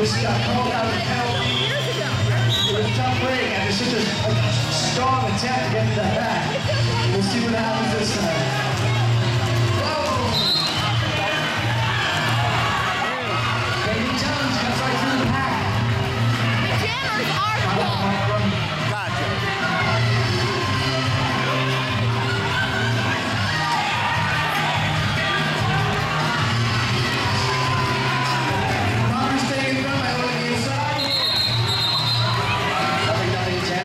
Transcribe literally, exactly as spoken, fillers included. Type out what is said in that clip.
was uh, called out of the penalty. It was a tough break, and it's such a, a strong attempt to get to that back. We'll see what happens.